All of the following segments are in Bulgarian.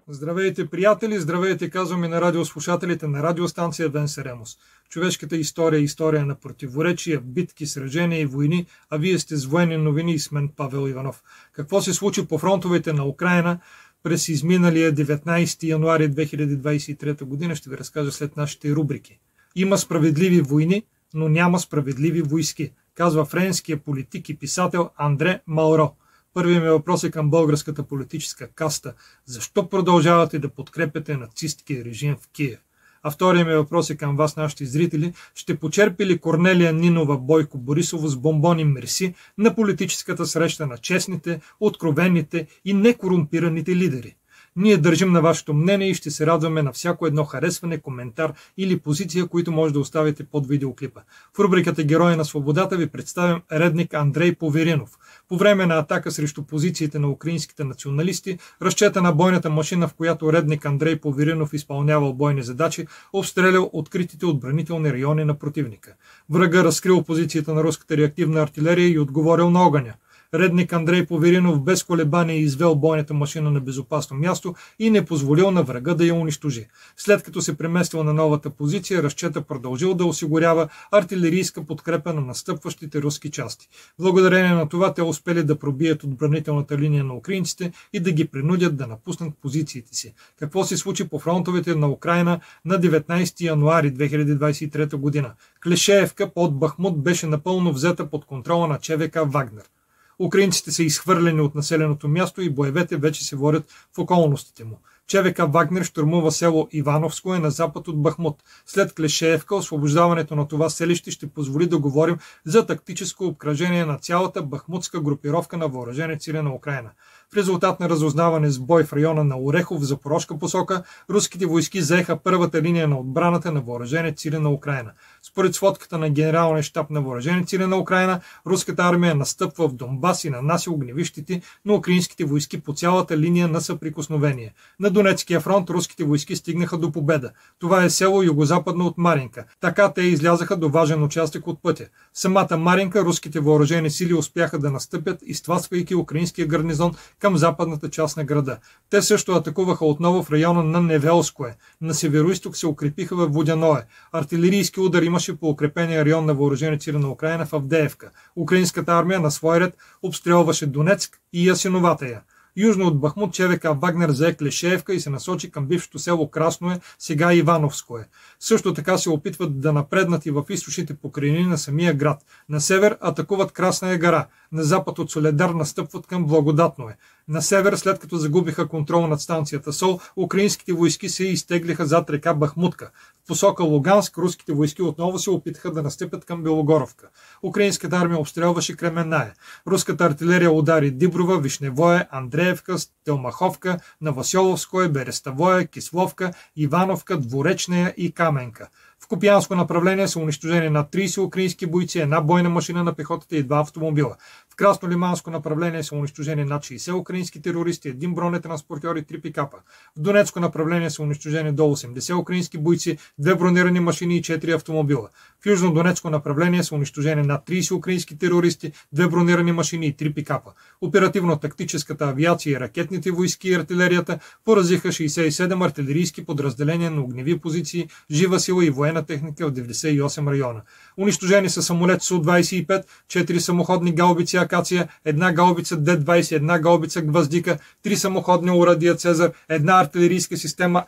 Здравейте, приятели! Здравейте, казваме на радиослушателите на радиостанция Венсеремос. Човешката история е история на противоречия, битки, сражения и войни, а вие сте с военни новини и с мен Павел Иванов. Какво се случи по фронтовете на Украйна през изминалия 19 януари 2023 година ще ви разкажа след нашите рубрики. Има справедливи войни, но няма справедливи войски, казва френския политик и писател Андре Малро. Първият ми въпрос е към българската политическа каста. Защо продължавате да подкрепяте нацисткия режим в Киев? А вторият ми въпрос е към вас, нашите зрители. Ще почерпи ли Корнелия Нинова Бойко Борисово с бомбони мерси на политическата среща на честните, откровените и некорумпираните лидери? Ние държим на вашето мнение и ще се радваме на всяко едно харесване, коментар или позиция, които може да оставите под видеоклипа. В рубриката Герои на свободата ви представям редник Андрей Поверинов. По време на атака срещу позициите на украинските националисти, разчета на бойната машина, в която редник Андрей Поверинов изпълнявал бойни задачи, обстрелял откритите отбранителни райони на противника. Врага разкрил позицията на руската реактивна артилерия и отговорил на огъня. Редник Андрей Поверинов без колебание извел бойната машина на безопасно място и не позволил на врага да я унищожи. След като се преместил на новата позиция, разчета продължил да осигурява артилерийска подкрепа на настъпващите руски части. Благодарение на това те успели да пробият отбранителната линия на украинците и да ги принудят да напуснат позициите си. Какво се случи по фронтовете на Украйна на 19 януари 2023 година? Клешеевка под Бахмут беше напълно взета под контрола на ЧВК Вагнер. Украинците са изхвърлени от населеното място и боевете вече се водят в околностите му. ЧВК Вагнер щурмува село Ивановско на запад от Бахмут. След Клешеевка, освобождаването на това селище ще позволи да говорим за тактическо обкръжение на цялата бахмутска групировка на въоръжени сили на Украйна. В резултат на разузнаване с бой в района на Орехов в Запорожка посока, руските войски заеха първата линия на отбраната на въоръжени сили на Украйна. Според сводката на Генералния щаб на въоръжени сили на Украйна, руската армия настъпва в Донбас и нанася огневищите на украинските войски по цялата линия на съприкосновение. На Донецкия фронт руските войски стигнаха до Победа. Това е село югозападно от Маринка. Така те излязаха до важен участък от пътя. В самата Маринка руските въоръжени сили успяха да настъпят, изтласквайки украинския гарнизон към западната част на града. Те също атакуваха отново в района на Невелское. На североизток се укрепиха в Водяное. Артилерийски удар имаше по укрепения район на въоръжени сили на Украйна в Авдеевка. Украинската армия на свой ред обстрелваше Донецк и Ясиноватая. Южно от Бахмут ЧВК Вагнер зае Клешеевка и се насочи към бившето село Красное, сега Ивановско е. Също така се опитват да напреднат и в източните покрайнини на самия град. На север атакуват Красная гора, на запад от Соледар настъпват към Благодатно е. На север, след като загубиха контрол над станцията Сол, украинските войски се изтеглиха зад река Бахмутка. В посока Луганск руските войски отново се опитаха да настъпят към Белогоровка. Украинската армия обстрелваше Кременная. Руската артилерия удари Диброва, Вишневое, Андреевка, Стелмаховка, Новоселовское, Берестовое, Кисловка, Ивановка, Дворечная и Каменка. В Купянско направление са унищожени над 30 украински бойци, една бойна машина на пехотата и 2 автомобила. В Краснолиманско направление са унищожени над 60 украински терористи, 1 бронетранспортьор и 3 пикапа. В Донецко направление са унищожени до 80 украински бойци, 2 бронирани машини и 4 автомобила. В Южно-Донецко направление са унищожени над 30 украински терористи, 2 бронирани машини и 3 пикапа. Оперативно-тактическата авиация и ракетните войски и артилерията поразиха 67 артилерийски подразделения на огневи позиции, жива сила и военна техника в 98 района. Унищожени са самолет Су-25, 4 самоходни гаубици Акация, една гаубица Д-20, една гаубица Гваздика, 3 самоходни оръдия Цезар, една артилерийска система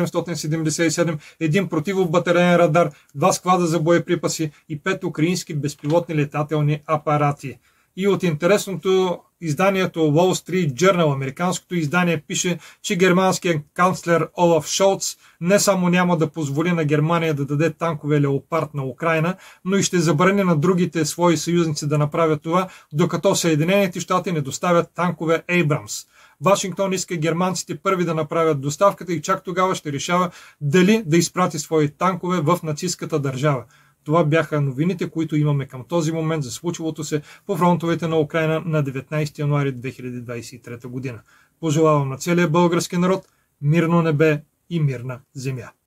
М777, един противобатареен радар, 2 склада за боеприпаси и 5 украински безпилотни летателни апарати. И от интересното изданието Wall Street Journal, американското издание, пише, че германският канцлер Олаф Шолц не само няма да позволи на Германия да даде танкове Леопард на Украйна, но и ще забрани на другите свои съюзници да направят това, докато Съединените щати не доставят танкове Abrams. Вашингтон иска германците първи да направят доставката и чак тогава ще решава дали да изпрати свои танкове в нацистката държава. Това бяха новините, които имаме към този момент за случилото се по фронтовете на Украйна на 19 януари 2023 година. Пожелавам на целия български народ мирно небе и мирна земя.